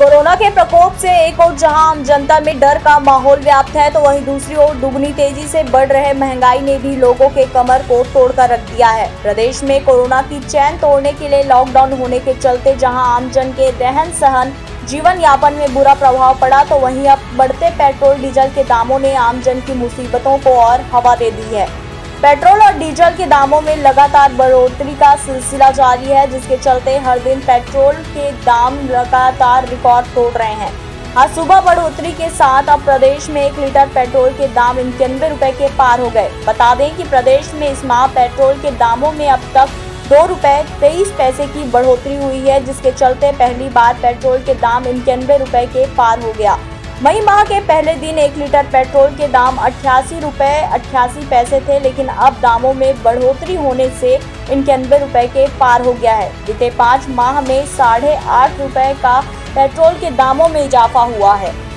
Corona के प्रकोप से एक ओर जहां आम जनता में डर का माहौल व्याप्त है, तो वहीं दूसरी ओर दुगनी तेजी से बढ़ रहे महंगाई ने भी लोगों के कमर को तोड़कर रख दिया है। प्रदेश में कोरोना की चैन तोड़ने के लिए लॉकडाउन होने के चलते जहां आम जन के रहन सहन जीवन यापन में बुरा प्रभाव पड़ा, तो वहीं अब बढ़ते पेट्रोल डीजल के दामों ने आम जन की मुसीबतों को और हवा दे दी है। पेट्रोल और डीजल के दामों में लगातार बढ़ोतरी का सिलसिला जारी है, जिसके चलते हर दिन पेट्रोल के दाम लगातार रिकॉर्ड तोड़ रहे हैं। आज सुबह बढ़ोतरी के साथ अब प्रदेश में 1 लीटर पेट्रोल के दाम 91 रुपए के पार हो गए। बता दें कि प्रदेश में इस माह पेट्रोल के दामों में अब तक 2 रुपए 23 पैसे की बढ़ोतरी हुई है, जिसके चलते पहली बार पेट्रोल के दाम 91 रुपए के पार हो गया। मई माह के पहले दिन 1 लीटर पेट्रोल के दाम 88 रुपए 88 पैसे थे, लेकिन अब दामों में बढ़ोतरी होने से 91 रुपए के पार हो गया है। बीते 5 माह में 8.5 रुपए का पेट्रोल के दामों में इजाफा हुआ है।